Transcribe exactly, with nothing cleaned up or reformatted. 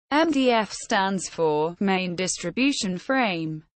M D F stands for Main Distribution Frame.